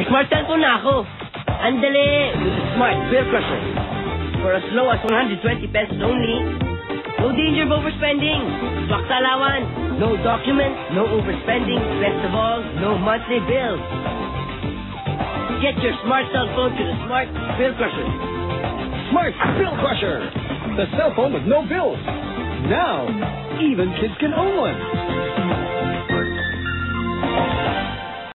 May smart cellphone na ako. Andale with the Smart Bill Crusher. For as low as 120 pesos only. No danger of overspending. Swak sa allowance. No documents, no overspending. Best of all, no monthly bills. Get your smart cell phone to the Smart Bill Crusher. Smart Bill Crusher. The cell phone with no bills. Now, even kids can own one.